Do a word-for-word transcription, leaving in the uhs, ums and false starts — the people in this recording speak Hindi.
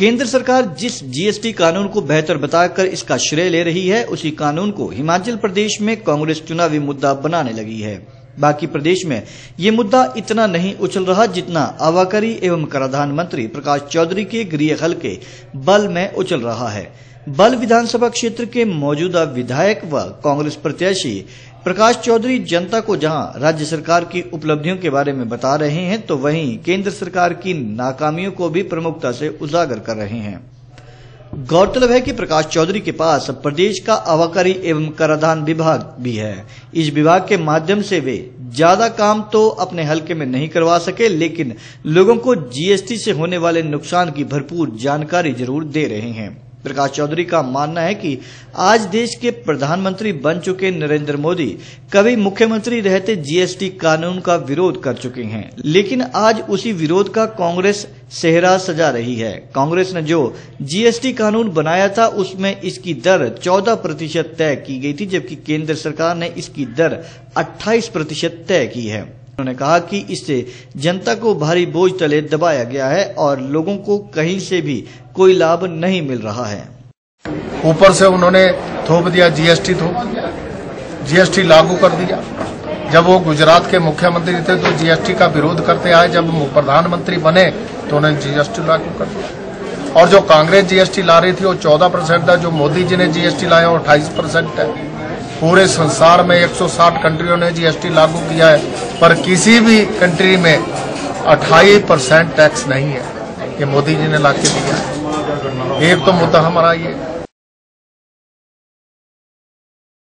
केंद्र सरकार जिस जीएसटी कानून को बेहतर बताकर इसका श्रेय ले रही है, उसी कानून को हिमाचल प्रदेश में कांग्रेस चुनावी मुद्दा बनाने लगी है। बाकी प्रदेश में ये मुद्दा इतना नहीं उछल रहा जितना आबकारी एवं कराधान मंत्री प्रकाश चौधरी के गृह हलके बल में उछल रहा है। बल विधानसभा क्षेत्र के मौजूदा विधायक व कांग्रेस प्रत्याशी प्रकाश चौधरी जनता को जहां राज्य सरकार की उपलब्धियों के बारे में बता रहे हैं, तो वहीं केंद्र सरकार की नाकामियों को भी प्रमुखता से उजागर कर रहे हैं। गौरतलब है कि प्रकाश चौधरी के पास प्रदेश का आबकारी एवं कराधान विभाग भी है। इस विभाग के माध्यम से वे ज्यादा काम तो अपने हलके में नहीं करवा सके, लेकिन लोगों को जीएसटी से होने वाले नुकसान की भरपूर जानकारी जरूर दे रहे हैं। प्रकाश चौधरी का मानना है कि आज देश के प्रधानमंत्री बन चुके नरेंद्र मोदी कभी मुख्यमंत्री रहते जीएसटी कानून का विरोध कर चुके हैं, लेकिन आज उसी विरोध का कांग्रेस सेहरा सजा रही है। कांग्रेस ने जो जीएसटी कानून बनाया था उसमें इसकी दर चौदह प्रतिशत तय की गई थी, जबकि केंद्र सरकार ने इसकी दर अट्ठाईस प्रतिशत तय की है। उन्होंने कहा कि इससे जनता को भारी बोझ तले दबाया गया है और लोगों को कहीं से भी कोई लाभ नहीं मिल रहा है। ऊपर से उन्होंने थोप दिया जीएसटी, थोप जीएसटी लागू कर दिया। जब वो गुजरात के मुख्यमंत्री थे तो जीएसटी का विरोध करते आए, जब प्रधानमंत्री बने तो उन्होंने जीएसटी लागू कर दिया। और जो कांग्रेस जीएसटी ला रही थी वो चौदह परसेंट था, जो मोदी जी ने जीएसटी लाया वो अट्ठाईस परसेंट है। पूरे संसार में एक सौ साठ कंट्रियों ने जीएसटी लागू किया है, पर किसी भी कंट्री में अट्ठाईस परसेंट टैक्स नहीं है। ये मोदी जी ने लाके दिया है। एक तो मुद्दा हमारा ये